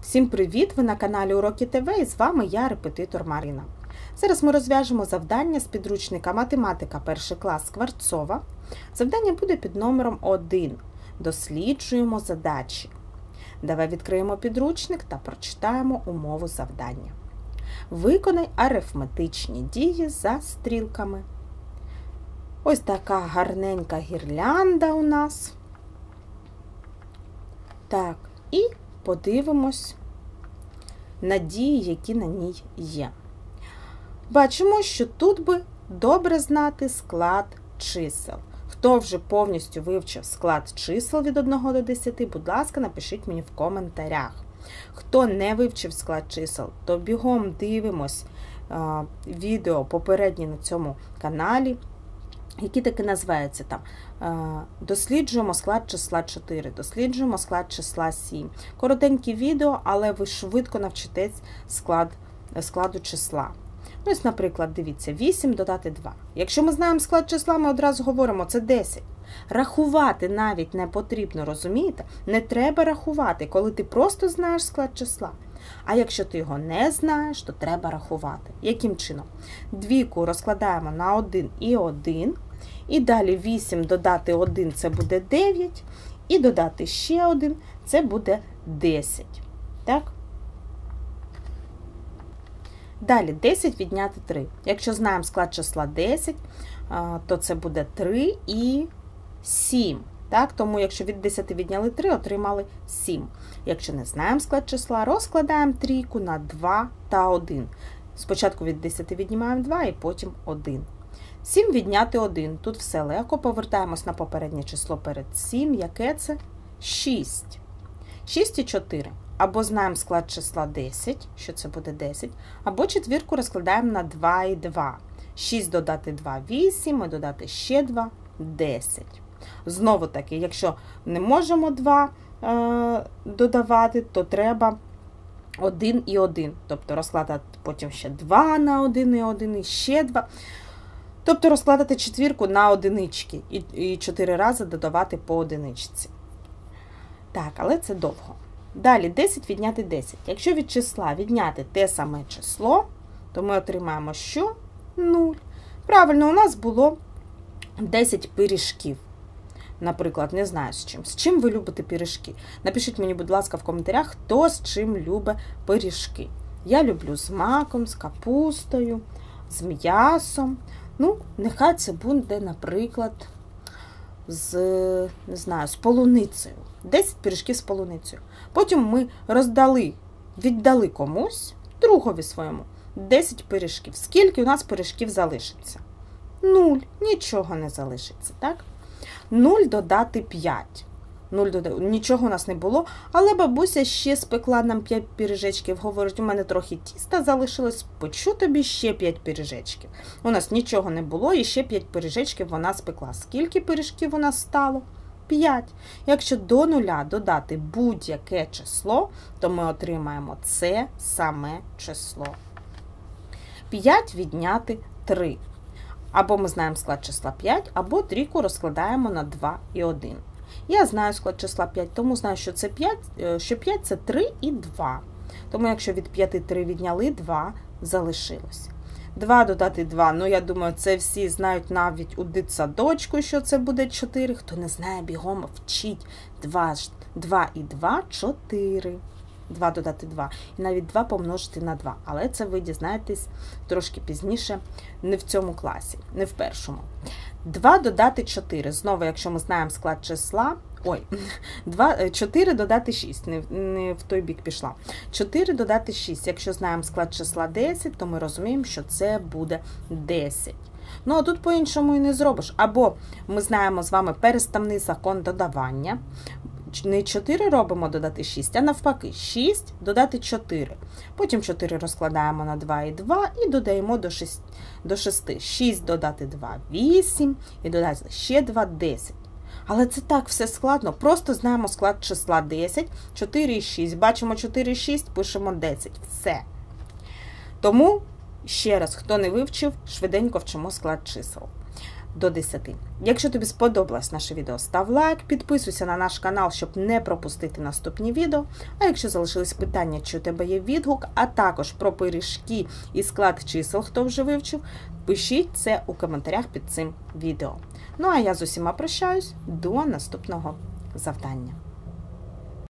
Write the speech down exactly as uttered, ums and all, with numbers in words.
Всім привіт! Ви на каналі Уроки ТВ і з вами я, репетитор Марина. Зараз ми розв'яжемо завдання з підручника Математика перший клас Скворцова. Завдання буде під номером один. Досліджуємо задачі. Давай відкриємо підручник та прочитаємо умову завдання. Виконай арифметичні дії за стрілками. Ось така гарненька гірлянда у нас. Так, і подивимось на дії, які на ній є. Бачимо, що тут би добре знати склад чисел. Хто вже повністю вивчив склад чисел від одного до десяти, будь ласка, напишіть мені в коментарях. Хто не вивчив склад чисел, то бігом дивимось а, відео попереднє на цьому каналі, які таки називаються там «Досліджуємо склад числа чотири», «Досліджуємо склад числа сім». Коротенькі відео, але ви швидко навчитесь склад, складу числа. Ну, ось, наприклад, дивіться, вісім додати два. Якщо ми знаємо склад числа, ми одразу говоримо, це десять. Рахувати навіть не потрібно, розумієте? Не треба рахувати, коли ти просто знаєш склад числа. А якщо ти його не знаєш, то треба рахувати. Яким чином? Двійку розкладаємо на один і один. І далі вісім додати один – це буде дев'ять. І додати ще один – це буде десять. Так? Далі десять відняти три. Якщо знаємо склад числа десять, то це буде три і сім. Так? Тому якщо від десяти відняли три, отримали сім. Якщо не знаємо склад числа, розкладаємо трійку на два та один. Спочатку від десяти віднімаємо два і потім один. сім відняти один. Тут все легко. Повертаємось на попереднє число перед сім. Яке це? шість. шість і чотири. Або знаємо склад числа десять, що це буде десять, або четвірку розкладаємо на два і два. шість додати два – вісім, і додати ще два – десять. Знову таки, якщо не можемо два е, додавати, то треба один і один. Тобто розкладати потім ще два на один і один, і ще два. Тобто розкладати четвірку на одинички і, і чотири рази додавати по одиничці. Так, але це довго. Далі десять відняти десять. Якщо від числа відняти те саме число, то ми отримаємо що? нуль. Правильно, у нас було десять пиріжків. Наприклад, не знаю з чим. З чим ви любите пиріжки? Напишіть мені, будь ласка, в коментарях, хто з чим любить пиріжки. Я люблю з маком, з капустою, з м'ясом. Ну, нехай це буде, наприклад, з, не знаю, з полуницею. десять пиріжків з полуницею. Потім ми роздали, віддали комусь, другові своєму, десять пиріжків. Скільки у нас пиріжків залишиться? нуль. Нічого не залишиться, так? нуль додати п'ять. нуль додати, нічого у нас не було, але бабуся ще спекла нам п'ять пиріжечків. Говорить, у мене трохи тіста залишилось, почу тобі ще п'ять пиріжечків. У нас нічого не було, і ще п'ять пиріжечків вона спекла. Скільки пиріжків у нас стало? п'ять. Якщо до нуля додати будь-яке число, то ми отримаємо це саме число. п'ять відняти три. Або ми знаємо склад числа п'ять, або трійку розкладаємо на два і один. Я знаю склад числа п'ять, тому знаю, що це п'ять, що п'ять – це три і два. Тому якщо від п'яти три відняли, два залишилось. два додати два, ну я думаю, це всі знають навіть у дитсадочку, що це буде чотири. Хто не знає, бігом вчіть. два і два – чотири. два додати два. І навіть два помножити на два. Але це ви дізнаєтесь трошки пізніше, не в цьому класі, не в першому. два додати чотири. Знову, якщо ми знаємо склад числа, ой, два, чотири додати шість, не, не в той бік пішла. чотири додати шість. Якщо знаємо склад числа десять, то ми розуміємо, що це буде десять. Ну, а тут по-іншому і не зробиш. Або ми знаємо з вами переставний закон додавання. Не чотири робимо додати шість, а навпаки, шість додати чотири. Потім чотири розкладаємо на два і два і додаємо до шести. шість додати два – вісім, і додати ще два – десять. Але це так все складно. Просто знаємо склад числа десять, чотири і шість. Бачимо чотири і шість, пишемо десять. Все. Тому, ще раз, хто не вивчив, швиденько вчимо склад чисел. до десяти. Якщо тобі сподобалось наше відео, став лайк, підписуйся на наш канал, щоб не пропустити наступні відео. А якщо залишились питання, чи у тебе є відгук, а також про пиріжки і склад чисел, хто вже вивчив, пишіть це у коментарях під цим відео. Ну а я з усіма прощаюсь, до наступного завдання.